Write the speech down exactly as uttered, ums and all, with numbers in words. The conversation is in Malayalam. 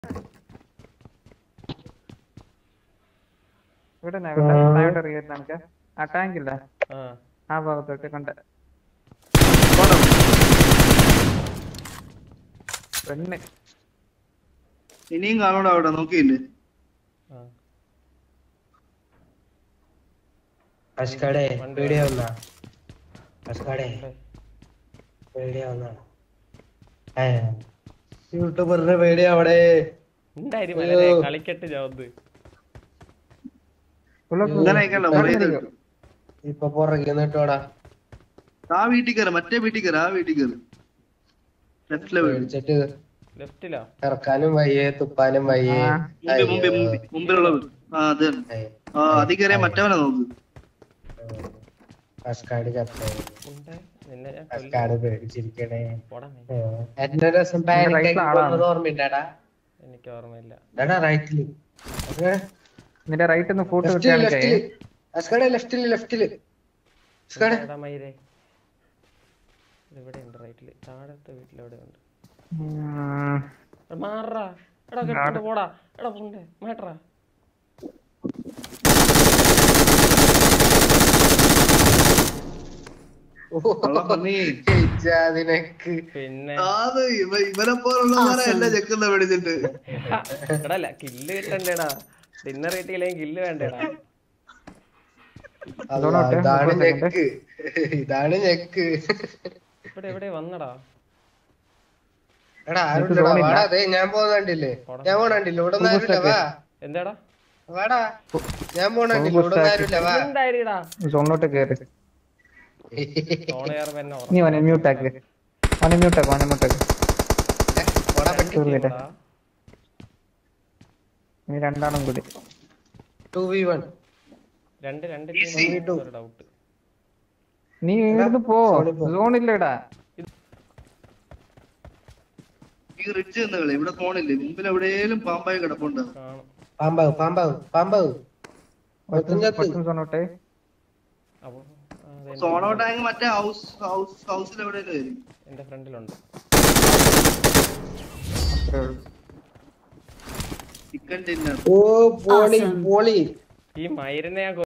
ഇവിടെ താഴോട്ട് ഇറങ്ങിയിട്ട് നമുക്ക് ആ ടാങ്കില്ല ആ ഭാഗത്തോട്ട് കണ്ട പെണ്ണ് ഇനിയും കാണൂടാ അവിടെ നോക്കിയില്ലേ അഷ്കടെ വീഡിയോ വന്നാ അഷ്കടെ വീഡിയോ വന്നാ യൂട്യൂബറിന്റെ വീഡിയോ അവിടെ കളിക്കട്ട് ജോബ് ഇപ്പൊ പുറകെ നിട്ടോടാ ആ വീട്ടിൽ കയറി മറ്റേ വീട്ടിൽ കയറി ആ വീട്ടിൽ കയറി ലെഫ്റ്റില് ലെഫ്റ്റിലോ ഇറക്കാനും വയ്യേ തുപ്പാനും വയ്യേ മുമ്പിലുള്ള ആ അത് ആ അതി കയറിയ മറ്റവനാ നോക്ക് അസ്കാട് ചത്തേ അസ്കാട് പേടിച്ചിരിക്കണേ എന്റെ രസം പാനിക്കായിട്ട് ഓർമ്മയില്ലാടാ എനിക്ക് ഓർമ്മയില്ല എടാ റൈറ്റില് നിന്റെ റൈറ്റ് ഒന്ന് ഫോട്ടോ അസ്കാടെ ലെഫ്റ്റില് ലെഫ്റ്റില് ഇവിടെ ഉണ്ട് റൈറ്റില് താഴത്തെ വീട്ടിലെവിടെ ഉണ്ട് മാറാ എടാ കെട്ടിട്ട് പോടാ എടാ പോണ്ടേ മാറ്ററാ പിന്നെ ഇവനെ പോലുള്ളവരെ എല്ലാം ചെക്കുന്ന പിടിച്ചിട്ട് എടല്ല കില്ല് കിട്ടണ്ടേടാ ഡിന്നർ കിട്ടിയില്ലെങ്കിൽ കില്ല് വേണ്ടേടാ ഇതാണ് ഞെക്ക് ഇതാണ് ഞെക്ക് ഇവിടെ എവിടെ വന്നടാ എടാ ആരുണ്ടടാ വാടാ ദേ ഞാൻ പോകണ്ടില്ലേ ഞാൻ പോകണ്ടില്ല ഇവിടെ ഒന്നും ആരുമില്ല വാ എന്താടാ വാടാ ഞാൻ പോകണ്ടില്ല ഇവിടെ ഒന്നും ആരുമില്ല വാ എന്തായിടാ സോണിലോട്ട് കേറി സോണയർ തന്നെ നീ വനെ മ്യൂട്ട് ആക്ക് വനെ മ്യൂട്ട് ആക്ക് വനെ മ്യൂട്ട് ആക്ക് നീ രണ്ടാളും കൂടി ടു വി വൺ രണ്ട് രണ്ട് ഡൗട്ട് നീ ഇവിടുന്ന് പോ സോണില്ലടാ ഈ റിച്ച് എന്ന് കളി ഇവിടെ ഫോണില്ലേ മുമ്പിൽ എവിടെയെങ്കിലും പാമ്പായി കിടപ്പുണ്ടോ പാമ്പാവ് പാമ്പാവ് പാമ്പാവ് സോണോട്ടെ സോണോ ടാങ്ക് മറ്റേ ഹൗസ് ഹൗസ് ഹൗസിൽ എവിടെയെങ്കിലും എന്റെ ഫ്രണ്ടിലുണ്ട് ചിക്കൻ ഡിന്നർ ഓ പോളി പോളി ഈ മയിലിനെ ഞാൻ